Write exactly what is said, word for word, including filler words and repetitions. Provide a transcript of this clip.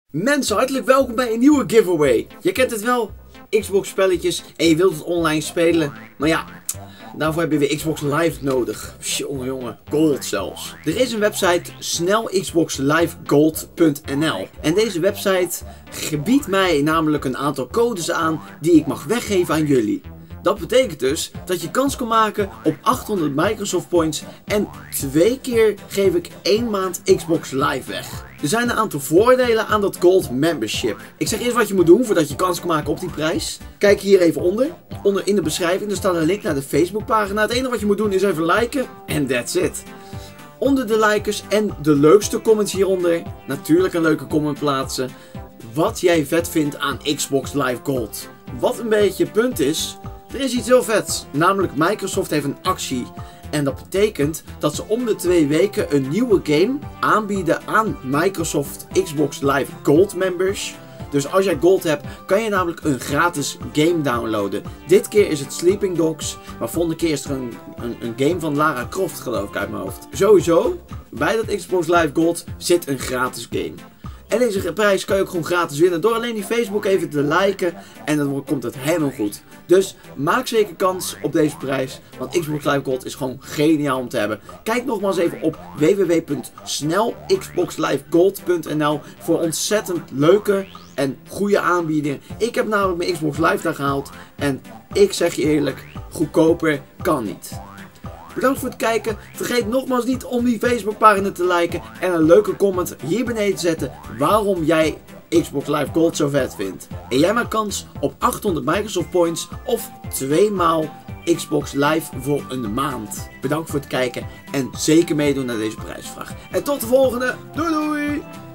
Mensen, hartelijk welkom bij een nieuwe giveaway. Je kent het wel, Xbox spelletjes en je wilt het online spelen. Maar ja, daarvoor heb je weer Xbox Live nodig. Jongen, jongen, gold zelfs. Er is een website snel xbox live gold punt n l. En deze website gebiedt mij namelijk een aantal codes aan die ik mag weggeven aan jullie. Dat betekent dus dat je kans kan maken op achthonderd Microsoft Points en twee keer geef ik één maand Xbox Live weg. Er zijn een aantal voordelen aan dat Gold Membership. Ik zeg eerst wat je moet doen voordat je kans kan maken op die prijs. Kijk hier even onder. Onder in de beschrijving, er staat een link naar de Facebookpagina. Het enige wat je moet doen is even liken en that's it. Onder de likers en de leukste comments hieronder, natuurlijk een leuke comment plaatsen, wat jij vet vindt aan Xbox Live Gold. Wat een beetje het punt is, er is iets heel vets, namelijk Microsoft heeft een actie. En dat betekent dat ze om de twee weken een nieuwe game aanbieden aan Microsoft Xbox Live Gold members. Dus als jij Gold hebt, kan je namelijk een gratis game downloaden. Dit keer is het Sleeping Dogs, maar volgende keer is er een, een, een game van Lara Croft, geloof ik, uit mijn hoofd. Sowieso, bij dat Xbox Live Gold zit een gratis game. En deze prijs kan je ook gewoon gratis winnen door alleen die Facebook even te liken en dan komt het helemaal goed. Dus maak zeker kans op deze prijs, want Xbox Live Gold is gewoon geniaal om te hebben. Kijk nogmaals even op w w w punt snel xbox live gold punt n l voor ontzettend leuke en goede aanbiedingen. Ik heb namelijk mijn Xbox Live daar gehaald en ik zeg je eerlijk, goedkoper kan niet. Bedankt voor het kijken. Vergeet nogmaals niet om die Facebookpagina te liken en een leuke comment hier beneden te zetten waarom jij Xbox Live Gold zo vet vindt. En jij maakt kans op achthonderd Microsoft Points of twee maal Xbox Live voor een maand. Bedankt voor het kijken en zeker meedoen naar deze prijsvraag. En tot de volgende. Doei doei!